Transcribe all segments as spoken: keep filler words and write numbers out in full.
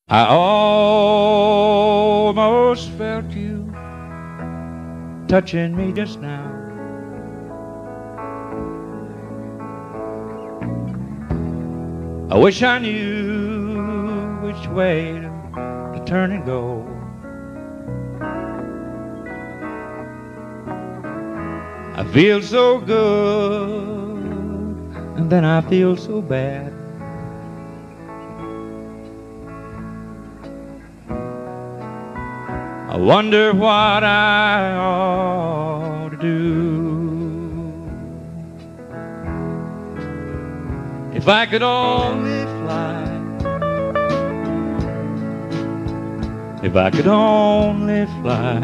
I almost felt you touching me just now. I wish I knew which way to, to turn and go. I feel so good, and then I feel so bad. I wonder what I ought to do. If I could only fly, if I could only fly,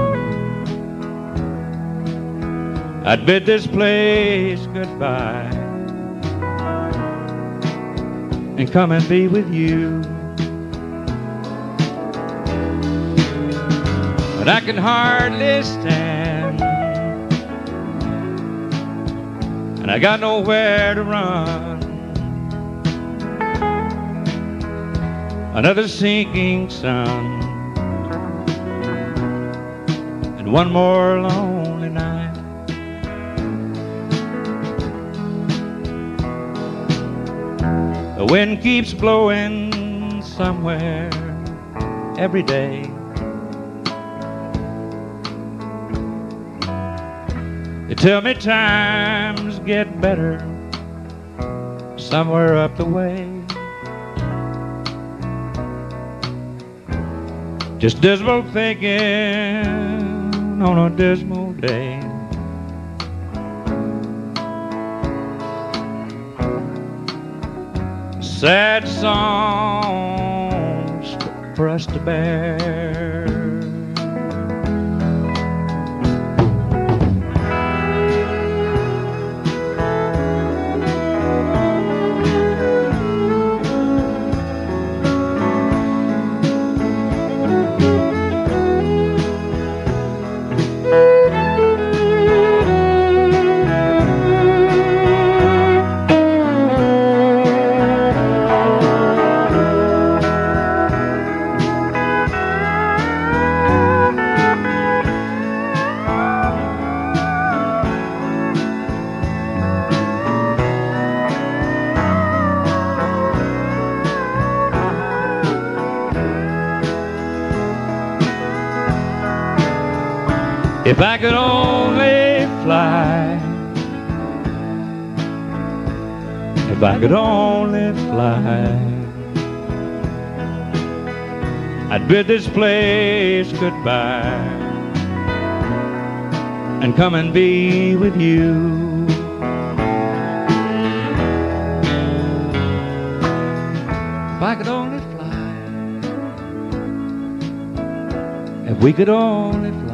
I'd bid this place goodbye and come and be with you. But I can hardly stand, and I got nowhere to run. Another sinking sun, and one more lonely night. The wind keeps blowing somewhere every day. They tell me times get better somewhere up the way. Just dismal thinking on a dismal day. Sad songs for us to bear. If I could only fly, if I could only fly, I'd bid this place goodbye and come and be with you. If I could only fly, if we could only fly,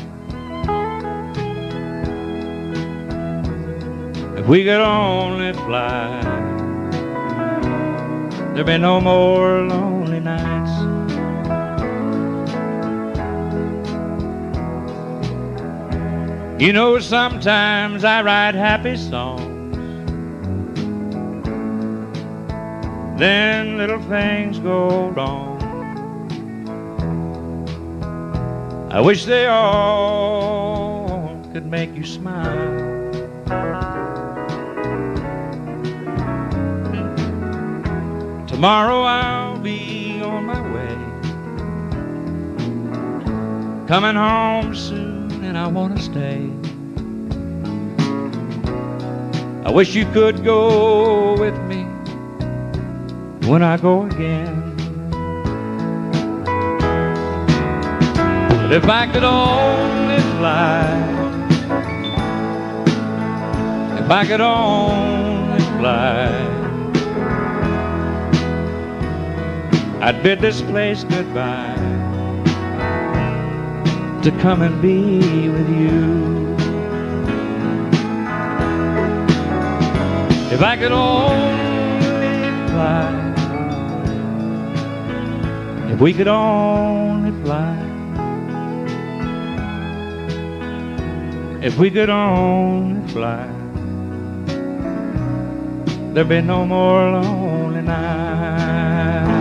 if we could only fly, there'd be no more lonely nights. You know, sometimes I write happy songs, then little things go wrong. I wish they all could make you smile. Tomorrow I'll be on my way, coming home soon, and I want to stay. I wish you could go with me when I go again. But if I could only fly, if I could only fly, I'd bid this place goodbye to come and be with you. If I could only fly, if we could only fly, if we could only fly, there'd be no more lonely nights.